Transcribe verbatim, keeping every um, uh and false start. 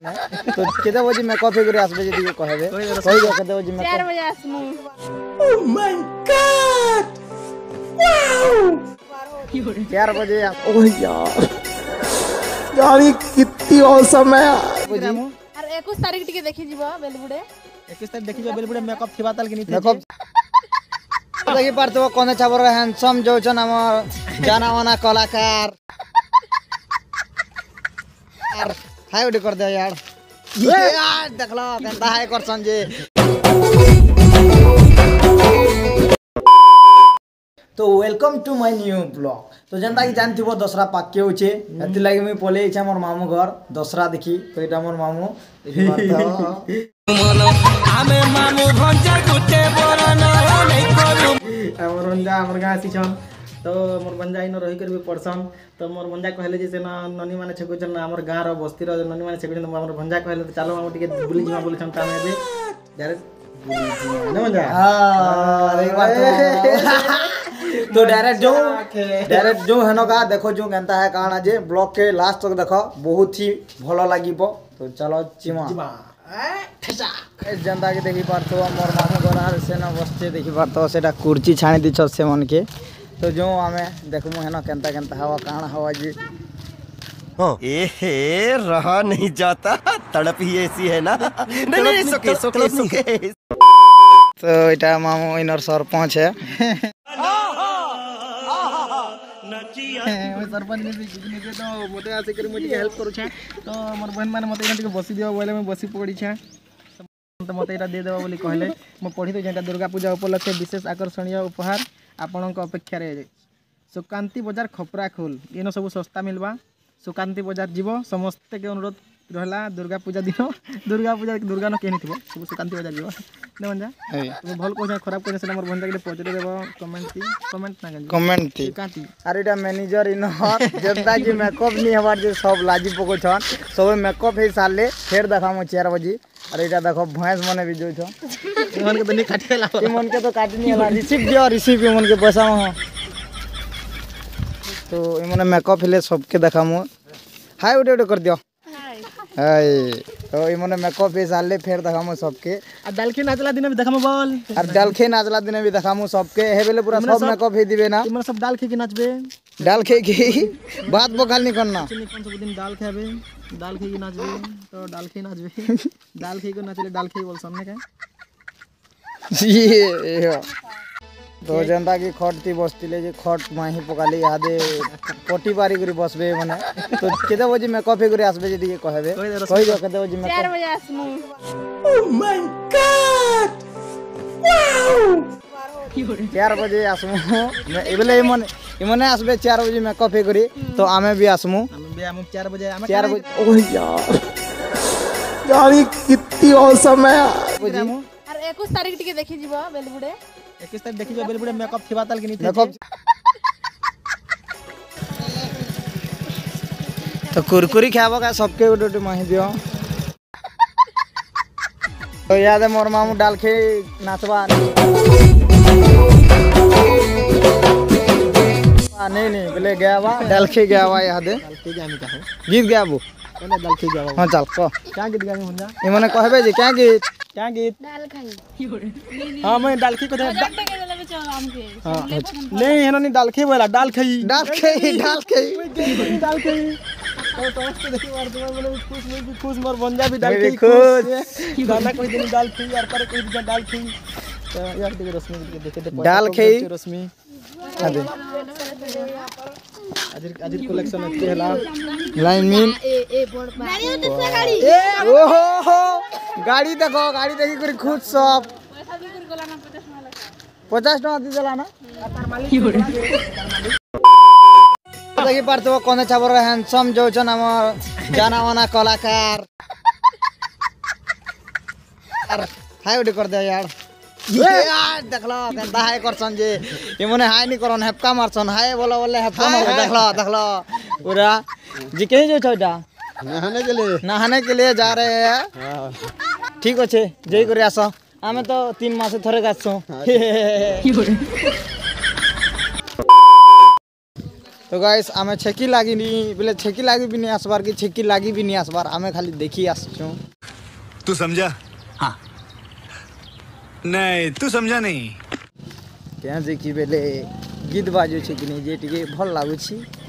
तो केते बजे मेकअप हे करे आसबे जदी कहबे कहि दो केते बजे मेकअप चार बजे आसमु। ओह माय गॉड वाओ चार बजे ओह यार यार ये कितनी औसम है अरे इक्कीस तारीख टिके देखि जीबो बेलबुडे इक्कीस तारीख देखि जीबो बेलबुडे मेकअप थिबा ताल के नी मेकअप देखि पारतो कोने छाबर हैंडसम जो छन हमर जाना माना कलाकार यार हाय उडी कर दे यार ये यार देखलो केनता हाय करसन जे। तो welcome to my new blog. तो जनता की जानथिबो दसरा पाके होचे एति लागि मी पले इछा मोर मामू घर दसरा देखि तो एटा मोर मामू देखि मारतो आमे मामू भंजा गुटे बरन नै करू हमर भंजा हमर गां सिछन तो मोर भंजा इन रही कर भी पड़सन तो मोर भंजा कहले जे ना ननी माने छको जन हमर गां रो बस्ती रो ननी माने छको जन मोर भंजा कहले तो चलो हम टिके बुली जिमा बोलछन त हम एबे डायरेक्ट बुली जिमा न भंजा हां अरे बात तो डायरेक्ट जो डायरेक्ट जो हेनो का देखो जो केनता है काना जे ब्लॉग के लास्ट तक देखो बहुत ही भलो लागिबो। तो चलो चिमा ठसा जनता के देखि पारतो मोर मामू घर से ना बसते देखि पारतो सेटा कुर्सी छाणी दिछ से मन के तो जो हमें देखमु हेनो केनता केनता हवा काना हवा जी हां ए हे रहा नहीं जाता तड़प ही ऐसी है ना नहीं नहीं सोके सोके सोके तो एटा मामू इनर सरपंच है मैं सरपंच ने भी तो मोटे आसे कर मुझे हेल्प करू छे तो मोर बहन माने मते एटा बसी दियो बोले मैं बसी पड़ी छे तो मते एटा दे देबा बोली कहले म पढी तो जेटा दुर्गा पूजा उपलक्षे विशेष आकर्षणीय उपहार आपनक अपेक्षा रे सुकांति बाजार खपरा खोल एनो सब सस्ता मिलबा सुकांति बाजार जीवो समस्त के अनुरोध रहला दुर्गा पूजा दिन दुर्गा पूजा दुर्गा न केनी थिबो सब सुकांति बाजार जीवो ने बंजा तो भल को खराब कोने से हमर बंदा के पहुंचे देबो कमेंट थी कमेंट ना कमेंट थी सुकांति अरे एटा मैनेजर इन जनता की मेकअप नि हबार जे सब लाजी पको छन सब मेकअप हे साले फेर देखामो चार बजे अरे एटा देखो भैंस मने भी जो छ इमन के तो नि काटे ला इमन के तो काटनी हला रिसीव दियो रिसीव इमन के पैसा म तो इमने मेकअप ले सबके देखामो हाय उडे उडे कर दियो हाय तो इमने मेकअप हे साले फेर देखामो सबके आ डालखी नाचला दिन भी देखामो बोल और डालखी नाचला दिन भी देखामो सबके हे बेले पूरा सब मेकअप हे दिबे ना इमने सब डालखी की नाचबे डालखी की बात बखाल नहीं करना चिनी कौन सब दिन डाल खाबे डालखी की नाचबे तो डालखी नाचबे डालखी को नाचले डालखी बोल सामने का ये तो जनता की खट थी बसतिले जे खट माही पकाली यादे पटी बारी करी बसबे माने तो केते बजे मेकअप हे करे आसबे जदी कहबे कहि दो केते बजे मेकअप चार बजे आसमु। ओह माय गॉड वाओ चार बजे आसमु एबले मन इमने आसबे चार बजे मेकअप हे करी तो आमे भी आसमु आमे भी आमु चार बजे आमे चार बजे ओह यार यार ये कितनी औसम है अरे इक्कीस तारीख टिके देखि जीबो बेलबुडे इक्कीस तारीख देखि जो बेलबुडे मेकअप थिबा ताल के नी मेकअप तो कुरकुरी खाबो का सबके उडे उडे माही दियो तो याद है मोर मामू डाल के नाचबा नहीं नहीं बोले गया बा डाल के गया बा याद है डाल के जामी का है गीत गया वो पहले डाल के गया हां चल को क्या गीत गामी हुंजा ई माने कहबे जे क्या गीत क्या गीत डाल खाई हां मैं डाल के को दे हां नहीं हेनो नहीं डाल के बोला डाल खई डाल खई डाल खई डाल खई तो तो उसको देखि मार दे बोले खुश मैं भी खुश मोर बंजा भी डाल खई खुश गाना कोई दिन डाल खई यार पर कोई दिन डाल खई तो यार देख रश्मि के देखे दे डाल खई रश्मि आ दे आज आज कलेक्शन अच्छे हला लाइन मीन ए ए बोर्ड पर गाड़ी होते से गाड़ी ए ओहो हो गाड़ी देखो गाड़ी देखि कर खुद सब पैसा भी कर गोला ना पचास वाला पचास टका दी देला ना तार मालिक देखि पारतो कोने छाबर हैंडसम जो छन हमर जाना माना कलाकार यार हाय उडी कर दे यार ये यार देखलो केनता हाय करसन जे इमने हाय नहीं करन हेपका मारसन हाय बोला बोले हेपका मार देखलो देखलो पूरा जी कहीं जो छोटा नहाने के लिए नहाने के लिए जा रहे हैं हां ठीक अछि जई करे आसो आमे तो तीन मास थरे गाछो तो गाइस आमे छेकी लागी नी बोले छेकी लागी भी नहीं आसबार की छेकी लागी भी नहीं आसबार आमे खाली देखी आसछू। तू समझा? हाँ नहीं तू समझा नहीं क्या जे कि बेले गीत बाजू छे कि नहीं जे टिके भल लागुछि।